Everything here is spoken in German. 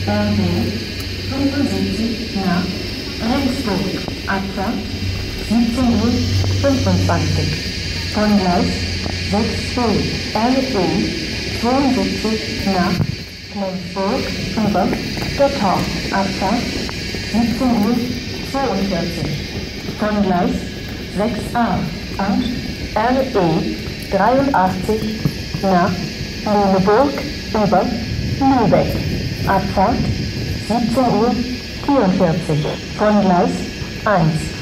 RB 75 nach Regensburg. Abfahrt 17:25 Uhr. Von Gleis 6b RB 72 nach Flensburg über Gottorf. Abfahrt 17:42 Uhr. Von Gleis 6a und RE 83 nach Lüneburg über Lübeck. Abfahrt 17:44 Uhr. Von Gleis 1.